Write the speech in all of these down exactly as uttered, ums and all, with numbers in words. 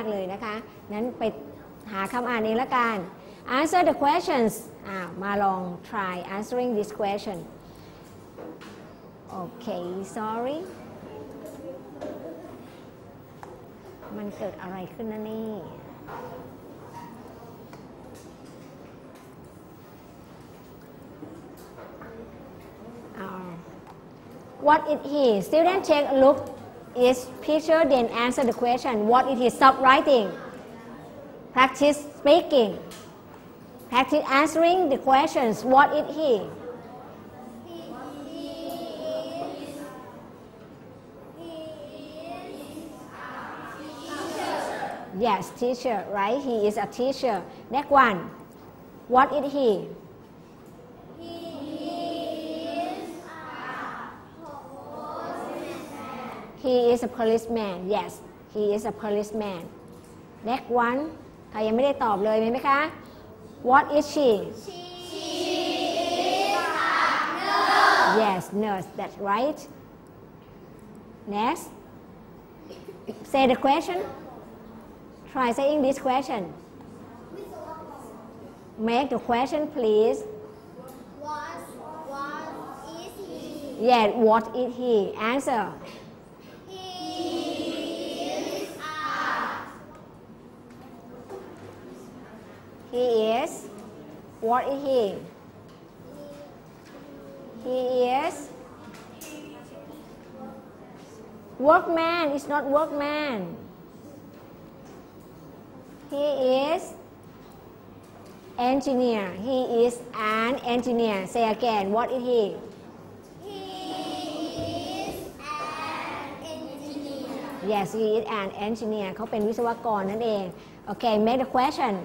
ากเลยนะคะนั้นไปหาคำอ่านเองละกัน answer the questions อ่ามาลอง try answering this question okay sorry มันเกิดอะไรขึ้นนะนี่ What is he? Student take a look is picture then answer the question. What is he? Stop writing. Practice speaking. Practice answering the questions. What is he? Yes, teacher, right? He is a teacher. Next one. What is he? He is a policeman. Yes, he is a policeman. Next one. ใครยังไม่ได้ตอบเลยมีไหมคะ What is she? She is a nurse. Yes, nurse. That's right. Next. Say the question. Try saying this question. Make the question, please. What, what is he? Yeah, what is he? Answer. He is a. He is. What is he? He is. Workman. It's not workman. He is engineer. He is an engineer. Say again. What is he? He is an engineer. Yes, he is an engineer. เขาเป็นวิศวกรนั่นเอง Okay, make the question.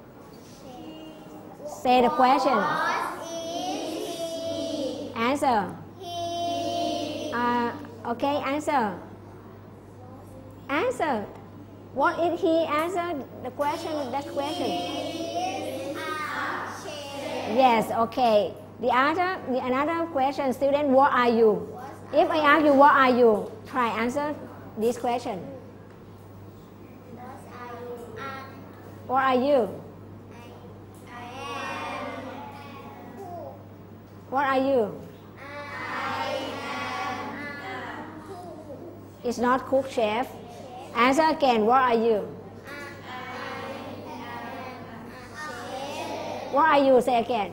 Say the question. What is he? Answer. He. Uh, okay, answer. Answer. What is he? Answer the question. That question. Yes. Okay. The other, the another question, student. What are you? If I ask you, what are you? Try answer this question. What are you? What are you? It's not cook, chef. Answer again. What are you? What are you? Say again.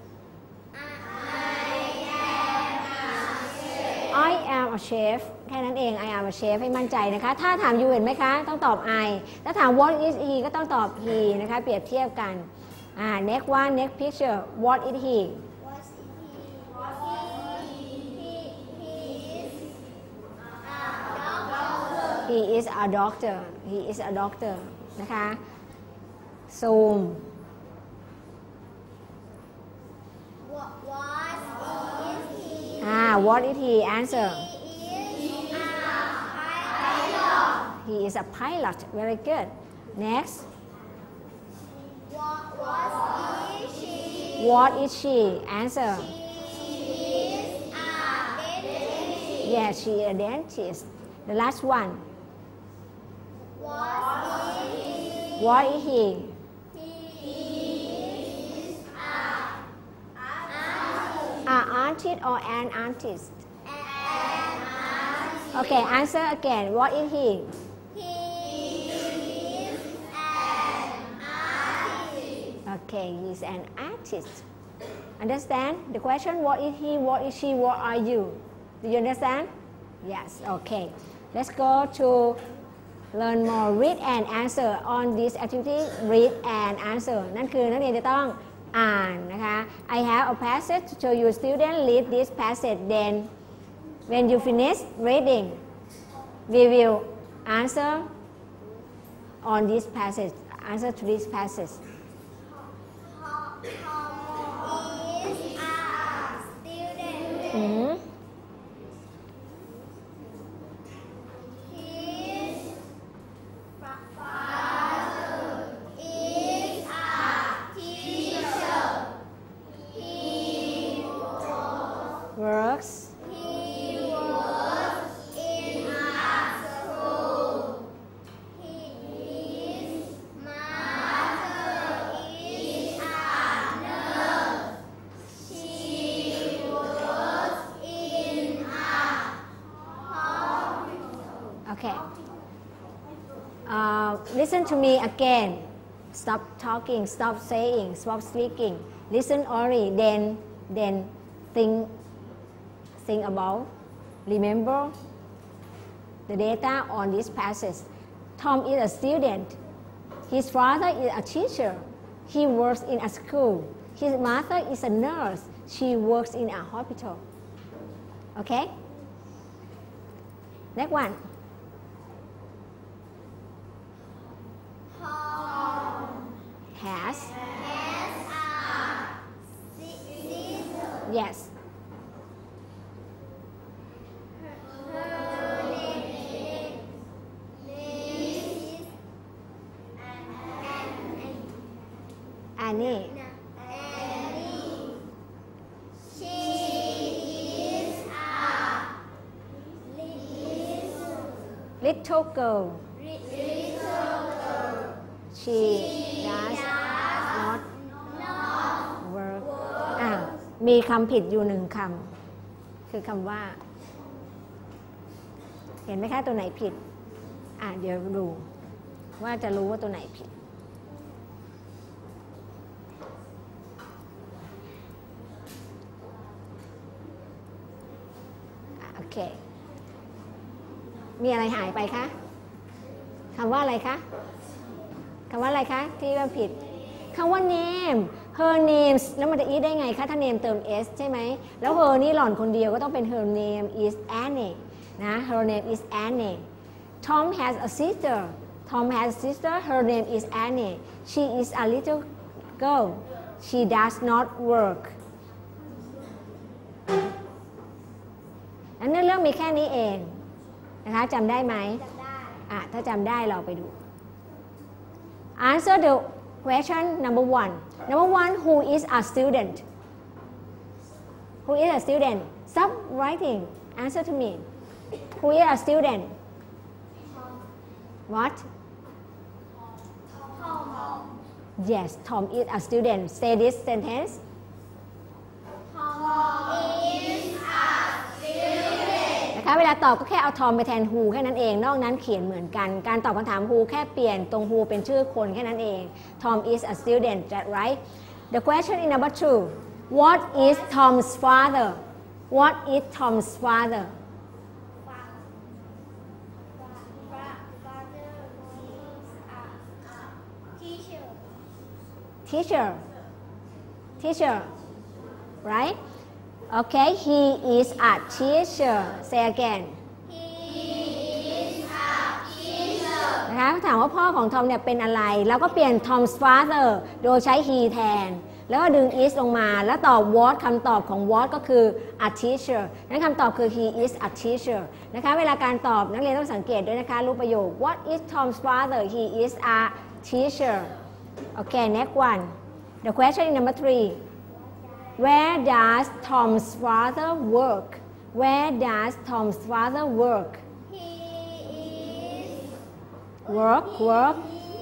I am a chef. แค่นั้นเอง I am a chef ให้มั่นใจนะคะ ถ้าถาม you เห็นไหมคะ ต้องตอบ I ถ้าถาม what is he ก็ต้องตอบ he นะคะ เปรียบเทียบกัน อ่า next one next picture what is he He is a doctor. He is a doctor. นะคะ Zoom. What, what is he? Ah, what is he? Answer. He is a pilot. He is a pilot. Very good. Next. What, what is she? What is she? Answer. She is a dentist. Yes, she is a dentist. The last one. What is he? What is he? He is a artist. An artist or an artist? An artist. Okay, answer again. What is he? He is an artist. Okay, he's an artist. Understand the question? What is he? What is she? What are you? Do you understand? Yes. Okay. Let's go to learn more. Read and answer on this activity. Read and answer. นั่นคือนักเรียนจะต้องอ่านนะคะ I have a passage to show you. Student read this passage. Then when you finish reading, we will answer on this passage. Answer to this passage. Tom is a student. Mm-hmm. His father is a teacher. He Works. he works in a school. He Okay. Uh, listen to me again. Stop talking. Stop saying. Stop speaking. Listen only. Then, then think, think about. Remember the data on this passage. Tom is a student. His father is a teacher. He works in a school. His mother is a nurse. She works in a hospital. Okay? Next one. Tom Has. has a sister. Yes. Her name is Annie. Annie. She is a Little girl. little girl. She does not work อ่ะมีคำผิดอยู่หนึ่งคำคือคำว่า เห็นไหมคะตัวไหนผิดอ่ะเดี๋ยวดูว่าจะรู้ว่าตัวไหนผิดอ่ะโอเค มีอะไรหายไปคะคำว่าอะไรคะคำว่าอะไรคะที่ว่าผิดคำว่า name her names แล้วมันจะ is ได้ไงคะถ้า name เติม s ใช่ไหมแล้ว her นี่หล่อนคนเดียวก็ต้องเป็น her name is Annie นะ her name is Annie Tom has a sister Tom has a sister her name is Annie she is a little girl she does not work อันนี้เรื่องมีแค่นี้เองนะคะจำได้ไหมจำได้อ่ะถ้าจำได้เราไปดู Answer the question number one number one who is a student who is a student stop writing answer to me who is a student what Tom yes Tom is a student say this sentence Tom is a student นะคะเวลาตอบก็แค่เอา Tom ไปแทน who แค่นั้นเองนอกนั้นเขียนเหมือนกันการตอบคำถาม who แค่เปลี่ยนตรง who เป็นชื่อคนแค่นั้นเอง Tom is a student that right the question in number two what is Tom's father what is Tom's father Father is a teacher. teacher teacher right okay he is a teacher say again He is a teacher. นะคะถามว่าพ่อของทอมเนี่ยเป็นอะไรแล้วก็เปลี่ยน Tom's father โดยใช้ he แทนแล้วก็ดึง is ลงมาแล้วตอบ what คำตอบของ what ก็คือ a teacher นั้นคำตอบคือ he is a teacher นะคะเวลาการตอบนักเรียนต้องสังเกตด้วยนะคะรูปประโยค what is Tom's father he is a teacher okay next one the question is number three where does Tom's father work where does Tom's father work He is work work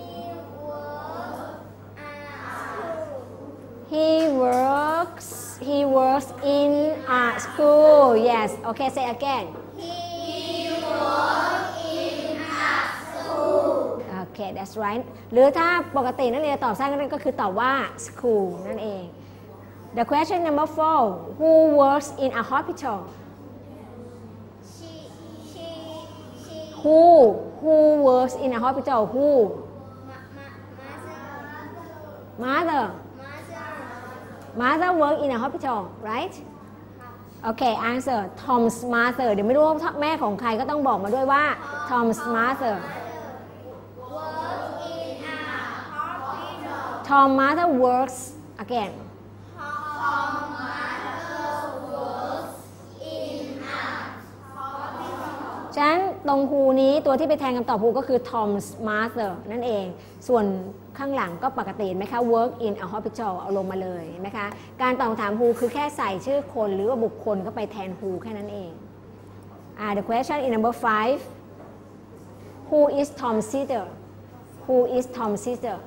he works at school. He works. He works in a school. Yes. Okay. Say again. He works in a school. Okay. That's right. หรือถ้าปกตินักเรียนตอบสั้นก็คือตอบว่า school นั่นเอง The question number four. Who works in a hospital? She she she Who Who works in a hospital? Who? ma, ma, mother Mother. mother Mother work in a hospital, right? Okay. Answer. Tom's mother. เดี๋ยวไม่รู้ว่าแม่ของใครก็ต้องบอกมาด้วยว่า Tom's mother. work in a hospital. Tom mother works again. Tom mother works in a hospital. ฉะนั้นตรงฮูนี้ตัวที่ไปแทนคำตอบฮูก็คือ Tom's mother นั่นเองส่วนข้างหลังก็ปกติไหมคะ work in a hospital เอาลงมาเลยไหมคะการตอบคำถาม who คือแค่ใส่ชื่อคนหรือว่าบุคคลเข้าไปแทน who แค่นั้นเองอ่า the question in number five who is Tom's sister who is Tom's sister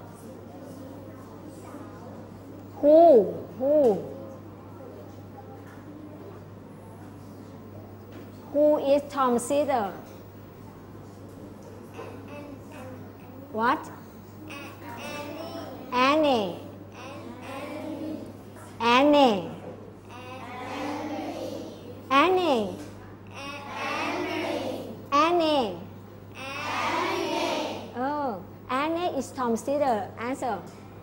who who who is Tom's sister what Annie. Annie Annie Annie oh Annie is Tom's sister answer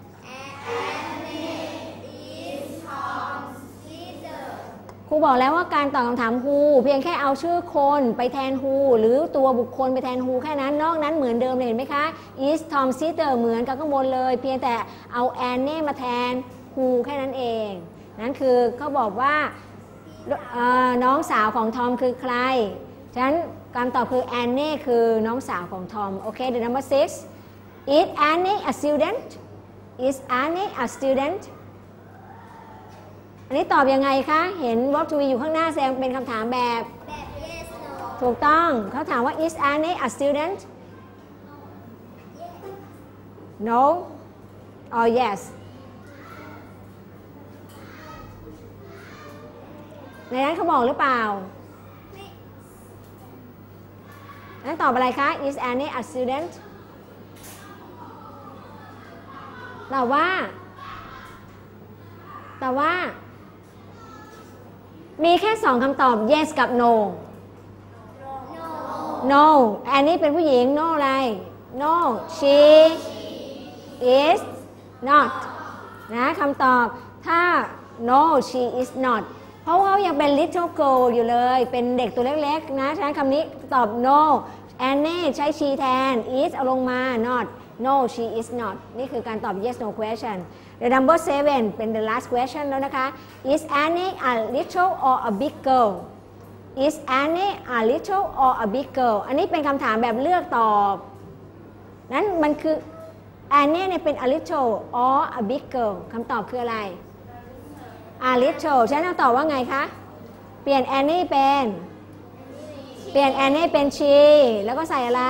ครูบอกแล้วว่าการตอบคำถาม who เพียงแค่เอาชื่อคนไปแทน who หรือตัวบุคคลไปแทน who แค่นั้นนอกนั้นเหมือนเดิมเลยเห็นไหมคะ is Tom sister เหมือนกับข้างบนเลยเพียงแต่เอา Annie มาแทน who แค่นั้นเองนั่นคือเขาบอกว่าน้องสาวของทอมคือใครฉะนั้นการตอบคือ Annie คือน้องสาวของทอมโอเค the number six is Annie a student is Annie a studentอันนี้ตอบยังไงคะเห็น verb to be อยู่ข้างหน้าแสดงเป็นคำถามแบบแบบ yes no ถูกต้องเขาถามว่า is Annie a student no or yes ในนั้นเขาบอกหรือเปล่านั้นตอบอะไรคะ is Annie a student ตอบว่าตอบว่ามีแค่สองคำตอบ yes กับ no no อันนี้เป็นผู้หญิง no อะไร no she is not นะคำตอบถ้า no she is not เพราะว่ายังเป็น little girl อยู่เลยเป็นเด็กตัวเล็กๆนะฉะนั้นคำนี้ตอบ no Annie ใช้ she แทน is เอาลงมา not no she is not นี่คือการตอบ yes no question the number seven เป็น the last question แล้วนะคะ is Annie a little or a big girl is Annie a little or a big girl อันนี้เป็นคำถามแบบเลือกตอบนั้นมันคือ Annie เนี่ยเป็น a little or a big girl คำตอบคืออะไร a little ฉันต้องตอบว่าไงคะเปลี่ยน Annie เป็นเปลี่ยน Annie เป็น she แล้วก็ใส่อะไร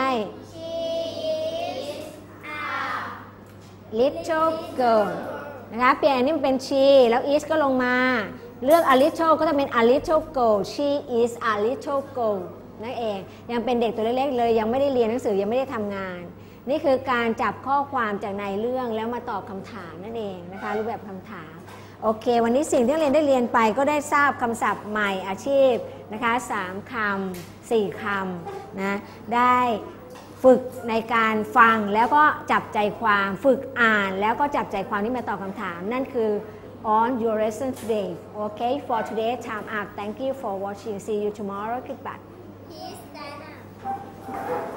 little girl นะคะเปลี่ยนอันนี้เป็น she แล้ว is ก็ลงมาเลือก a little ก็จะเป็น a little girl she is a little girl นั่นเองยังเป็นเด็กตัวเล็กๆเลยยังไม่ได้เรียนหนังสือยังไม่ได้ทำงานนี่คือการจับข้อความจากในเรื่องแล้วมาตอบคำถามนั่นเองนะคะรูปแบบคำถามโอเควันนี้สิ่งที่เรียนได้เรียนไปก็ได้ทราบคำศัพท์ใหม่อาชีพนะคะสามคำสี่คำนะได้ฝึกในการฟังแล้วก็จับใจความฝึกอ่านแล้วก็จับใจความที่มาตอบคำถามนั่นคือ on your lesson today okay for today time up thank you for watching see you tomorrow goodbye He's Dana